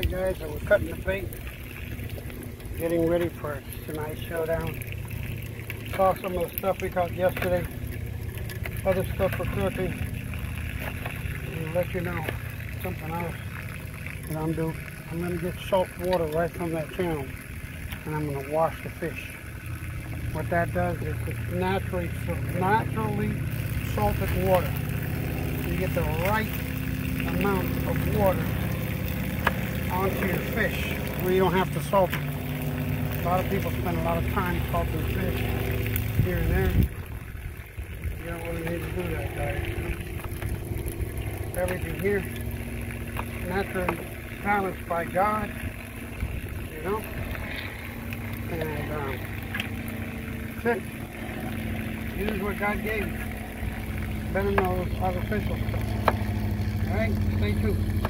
Alright guys, so we're cutting the bait, getting ready for tonight's showdown. Saw some of the stuff we caught yesterday, other stuff we're cooking, and I'll let you know something else that I'm doing. I'm going to get salt water right from that channel, and I'm going to wash the fish. What that does is it's naturally salted water. You get the right amount of water onto your fish where you don't have to salt it. A lot of people spend a lot of time salting fish here and there. You don't really need to do that, guys. Everything here naturally balanced by God, you know, and that's it. Use what God gave you. Better than those artificial stuff. Alright, stay tuned.